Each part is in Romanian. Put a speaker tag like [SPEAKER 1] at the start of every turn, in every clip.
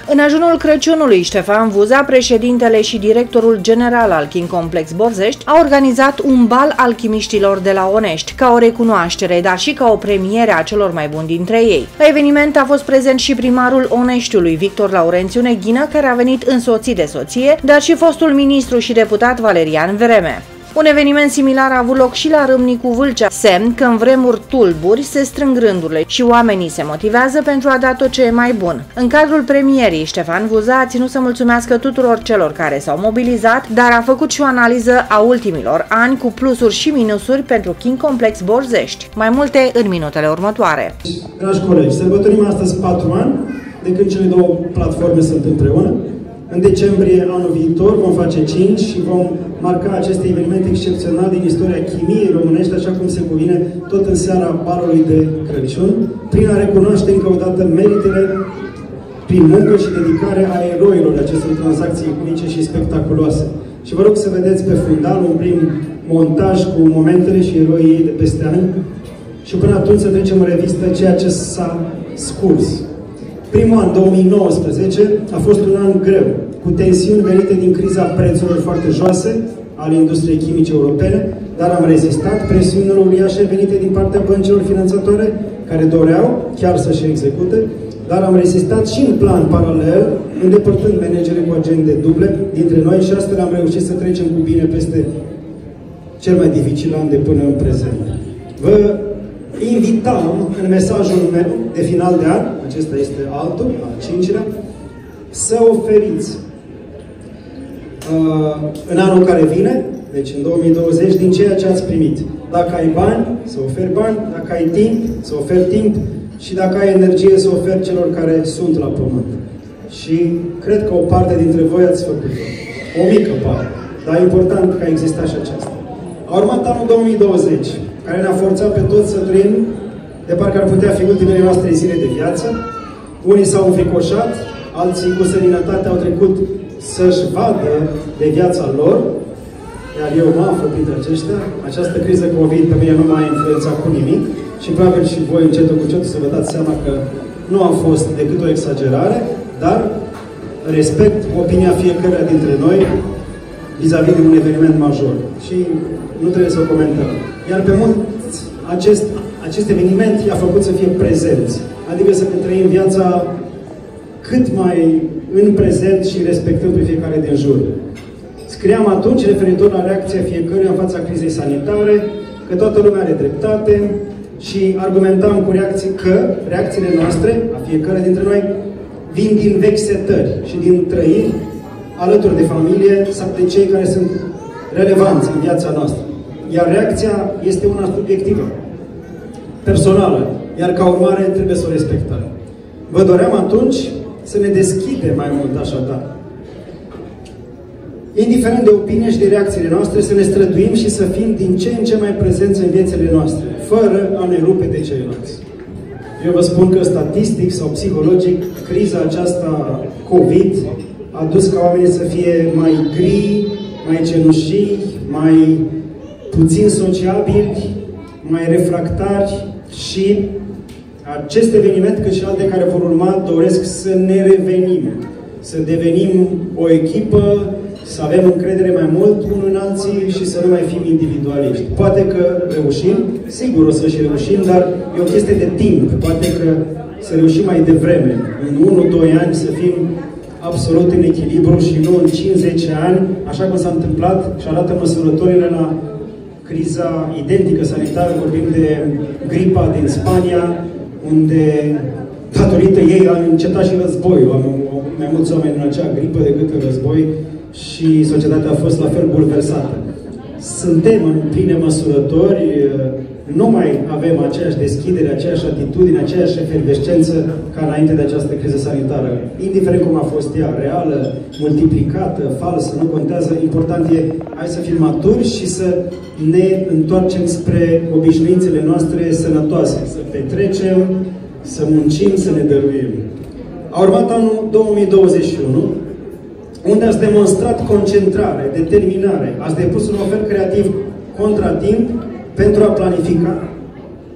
[SPEAKER 1] În ajunul Crăciunului, Ștefan Vuza, președintele și directorul general al King Complex Borzești, a organizat un bal alchimiștilor de la Onești, ca o recunoaștere, dar și ca o premiere a celor mai buni dintre ei. La eveniment a fost prezent și primarul Oneștiului, Victor Laurențiu Neghină, care a venit însoțit de soție, dar și fostul ministru și deputat Valerian Vreme. Un eveniment similar a avut loc și la Râmnicu Vâlcea, semn că în vremuri tulburi se strâng rândurile și oamenii se motivează pentru a da tot ce e mai bun. În cadrul premierii, Ștefan Vuza a ținut să mulțumească tuturor celor care s-au mobilizat, dar a făcut și o analiză a ultimilor ani cu plusuri și minusuri pentru King Complex Borzești. Mai multe în minutele următoare.
[SPEAKER 2] Dragi colegi, sărbătorim astăzi 4 ani de când cele două platforme sunt împreună. În decembrie anul viitor vom face 5 și vom marca acest eveniment excepțional din istoria chimiei românești, așa cum se cuvine, tot în seara balului de Crăciun, prin a recunoaște încă o dată meritele prin muncă și dedicare a eroilor acestor tranzacții unice și spectaculoase. Și vă rog să vedeți pe fundal un prim montaj cu momentele și eroii ei de peste ani și până atunci să trecem în revistă ceea ce s-a scurs. Primul an, 2019, a fost un an greu, cu tensiuni venite din criza prețurilor foarte joase ale industriei chimice europene, dar am rezistat presiunilor uriașe venite din partea băncilor finanțatoare, care doreau chiar să-și execute, dar am rezistat și în plan paralel, îndepărtând managere cu agende duble dintre noi și astfel am reușit să trecem cu bine peste cel mai dificil an de până în prezent. Vă invitam în mesajul meu de final de an, acesta este altul, al 5-lea, să oferiți în anul care vine, deci în 2020, din ceea ce ați primit. Dacă ai bani, să oferi bani, dacă ai timp, să oferi timp și dacă ai energie, să oferi celor care sunt la pământ. Și cred că o parte dintre voi ați făcut-o. O mică parte, dar important că a existat și aceasta. A urmat anul 2020, care ne-a forțat pe toți să trăim de parcă ar putea fi ultimele noastre zile de viață. Unii s-au înfricoșat, alții cu seninătate au trecut să-și vadă de viața lor, iar eu mă aflu printre aceștia. Această criză COVID pe mine nu m-a influențat cu nimic și probabil și voi încetul cu încetul să vă dați seama că nu a fost decât o exagerare, dar respect opinia fiecăruia dintre noi vis-a-vis de un eveniment major și nu trebuie să o comentăm. Iar pe mulți, acest eveniment i-a făcut să fie prezenți, adică să ne trăim viața cât mai în prezent și respectăm pe fiecare din jur. Scriam atunci, referitor la reacția fiecăruia în fața crizei sanitare, că toată lumea are dreptate și argumentam cu reacțiile noastre, a fiecare dintre noi, vin din vechi setări și din trăiri alături de familie sau de cei care sunt relevanți în viața noastră. Iar reacția este una subiectivă, personală, iar ca urmare trebuie să o respectăm. Vă doream atunci să ne deschidem mai mult așadar. Indiferent de opinie și de reacțiile noastre, să ne străduim și să fim din ce în ce mai prezenți în viețile noastre, fără a ne rupe de ceilalți. Eu vă spun că statistic sau psihologic, criza aceasta COVID a dus ca oamenii să fie mai gri, mai cenușii, mai puțin sociabili, mai refractari și acest eveniment, cât și alte care vor urma, doresc să ne revenim, să devenim o echipă, să avem încredere mai mult unul în alții și să nu mai fim individualiști. Poate că reușim, sigur o să și reușim, dar e o chestie de timp. Poate că să reușim mai devreme, în 1-2 ani să fim absolut în echilibru și nu în 5-10 ani, așa cum s-a întâmplat și arată măsurătorile la criza identică sanitară, vorbim de gripa din Spania, unde datorită ei a încetat și războiul. Mai mulți oameni în acea gripă decât în război și societatea a fost la fel bulversată. Suntem în pline măsurători, nu mai avem aceeași deschidere, aceeași atitudine, aceeași efervescență ca înainte de această criză sanitară. Indiferent cum a fost ea, reală, multiplicată, falsă, nu contează, important e, hai să fim maturi și să ne întoarcem spre obișnuințele noastre sănătoase, să petrecem, să muncim, să ne dăruim. A urmat anul 2021, unde ați demonstrat concentrare, determinare, ați depus un ofer creativ contra timp pentru a planifica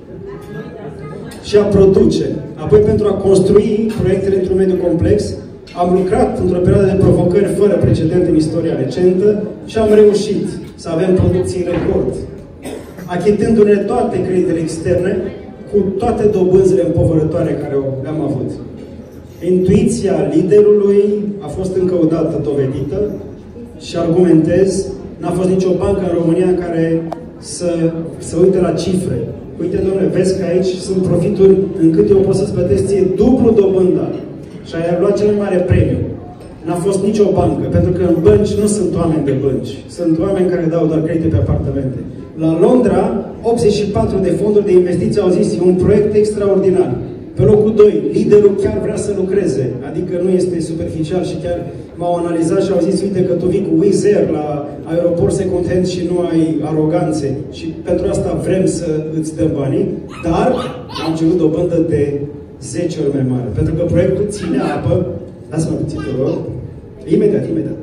[SPEAKER 2] și a produce, apoi pentru a construi proiectele într-un mediu complex, Am lucrat într-o perioadă de provocări fără precedent în istoria recentă și am reușit să avem producții record, achitându-ne toate creditele externe cu toate dobânzile împovărătoare care le-am avut. Intuiția liderului a fost încă o dată dovedită și argumentez, n-a fost nicio bancă în România care să uite la cifre. Uite, domnule, vezi că aici sunt profituri încât eu pot să-ți plătesc ție dublu dobânda și ai luat cel mai mare premiu. N-a fost nicio bancă, pentru că în bănci nu sunt oameni de bănci, sunt oameni care dau doar credite pe apartamente. La Londra, 84 de fonduri de investiții au zis, e un proiect extraordinar. Pe locul 2, liderul chiar vrea să lucreze, adică nu este superficial și chiar m-au analizat și au zis, uite că tu vii cu Wizz Air la aeroport second-hand și nu ai aroganțe și pentru asta vrem să îți dăm banii, dar am cerut o bandă de 10 ori mai mare, pentru că proiectul ține apă, lasă-mă puțin, te rog, imediat.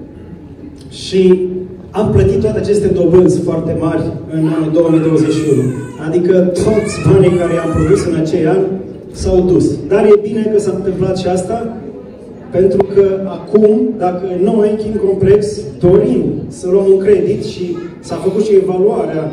[SPEAKER 2] Și am plătit toate aceste dobânzi foarte mari în anul 2021, adică toți banii care i-am produs în acei ani s-au dus. Dar e bine că s-a întâmplat și asta, pentru că acum, dacă noi, King Complex, dorim să luăm un credit și s-a făcut și evaluarea,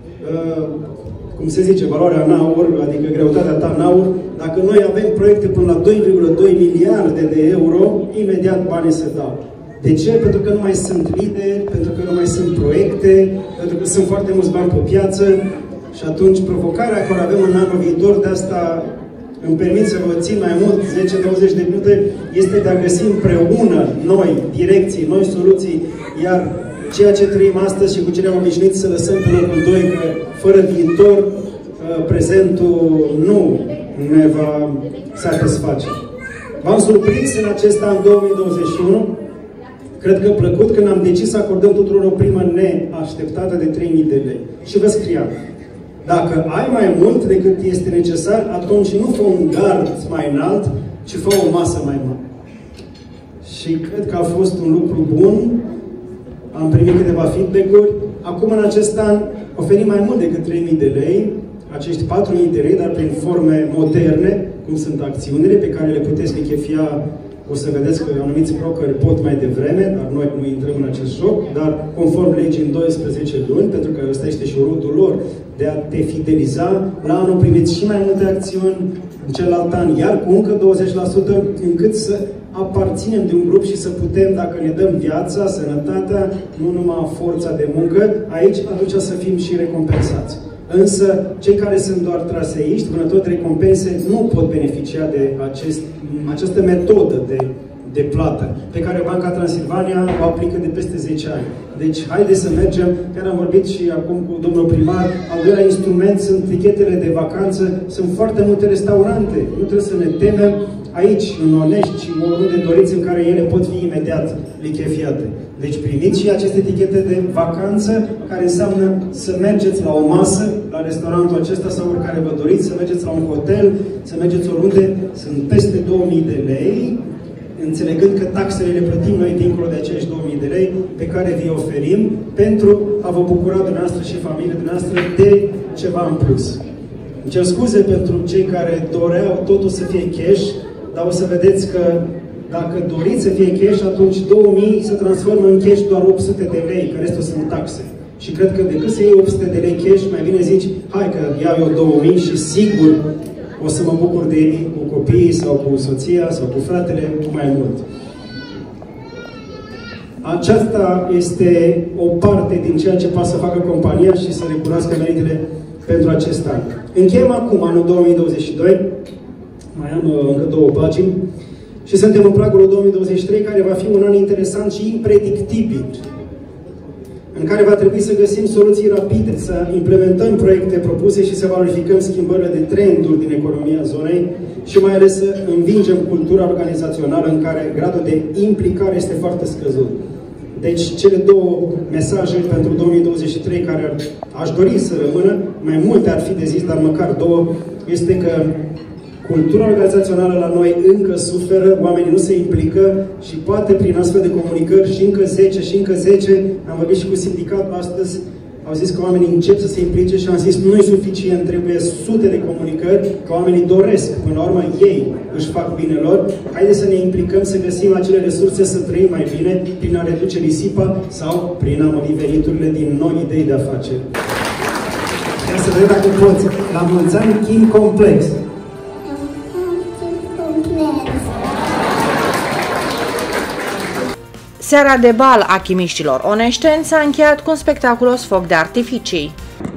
[SPEAKER 2] cum se zice, valoarea în aur, adică greutatea ta în aur, dacă noi avem proiecte până la 2,2 miliarde de euro, imediat banii se dau. De ce? Pentru că nu mai sunt lideri, pentru că nu mai sunt proiecte, pentru că sunt foarte mulți bani pe piață și atunci provocarea care avem în anul viitor, de asta îmi permit să vă țin mai mult, 10-20 de minute, este de a găsi împreună noi direcții, noi soluții, iar ceea ce trăim astăzi și cu ce ne-am obișnuit să lăsăm pe locul 2, că fără viitor, prezentul nu ne va satisface. V-am surprins în acest an 2021, cred că plăcut, când am decis să acordăm tuturor o primă neașteptată de 3.000 de lei. Și vă scriam, dacă ai mai mult decât este necesar, atunci nu fă un gard mai înalt, ci fă o masă mai mare. Și cred că a fost un lucru bun, am primit câteva feedback-uri. Acum, în acest an, oferim mai mult decât 3.000 de lei, acești 4.000 de lei, dar prin forme moderne, cum sunt acțiunile pe care le puteți lichefia. O să vedeți că anumiți brokeri pot mai devreme, dar noi nu intrăm în acest joc, dar conform legii în 12 luni, pentru că ăsta este și rudul lor, de a te fideliza. La anul primiți și mai multe acțiuni, în celălalt an iar cu încă 20%, încât să aparținem de un grup și să putem, dacă ne dăm viața, sănătatea, nu numai forța de muncă, aici atunci să fim și recompensați. Însă, cei care sunt doar traseiști, vânători de recompense, nu pot beneficia de această metodă de plată, pe care Banca Transilvania o aplică de peste 10 ani. Deci, haideți să mergem, chiar am vorbit și acum cu domnul primar, al doilea instrument sunt tichetele de vacanță, sunt foarte multe restaurante, nu trebuie să ne temem aici, în Onești și oriunde doriți, în care ele pot fi imediat lichefiate. Deci primiți și aceste etichete de vacanță, care înseamnă să mergeți la o masă, la restaurantul acesta sau oricare vă doriți, să mergeți la un hotel, să mergeți oriunde, sunt peste 2000 de lei, înțelegând că taxele le plătim noi dincolo de acești 2000 de lei pe care vi oferim pentru a vă bucura dumneavoastră și familiile dumneavoastră de ceva în plus. Îmi cer scuze pentru cei care doreau totul să fie cash, dar o să vedeți că dacă doriți să fie cash, atunci 2000 se transformă în cash doar 800 de lei, că restul sunt taxe. Și cred că decât să iei 800 de lei cash, mai bine zici, hai că iau eu 2000 și sigur o să mă bucur de ei cu copiii sau cu soția sau cu fratele mai mult. Aceasta este o parte din ceea ce poate să facă compania și să recunoască meritele pentru acest an. Încheiem acum anul 2022, mai am încă 2 pagini, și suntem în pragul 2023, care va fi un an interesant și impredictibil, în care va trebui să găsim soluții rapide, să implementăm proiecte propuse și să valorificăm schimbările de trenduri din economia zonei și mai ales să învingem cultura organizațională în care gradul de implicare este foarte scăzut. Deci, cele 2 mesaje pentru 2023 care aș dori să rămână, mai multe ar fi de zis, dar măcar 2, este că cultura organizațională la noi încă suferă, oamenii nu se implică și poate prin astfel de comunicări și încă 10 și încă 10, am vorbit și cu sindicatul astăzi, au zis că oamenii încep să se implice și am zis nu e suficient, trebuie sute de comunicări, că oamenii doresc, până la urmă ei își fac bine lor. Haideți să ne implicăm, să găsim acele resurse, să trăim mai bine prin a reduce risipa sau prin a mări veniturile din noi idei de afaceri. Ia să vedem dacă poți. La mulți ani, King Complex.
[SPEAKER 1] Seara de bal a chimiștilor oneșteni s-a încheiat cu un spectaculos foc de artificii.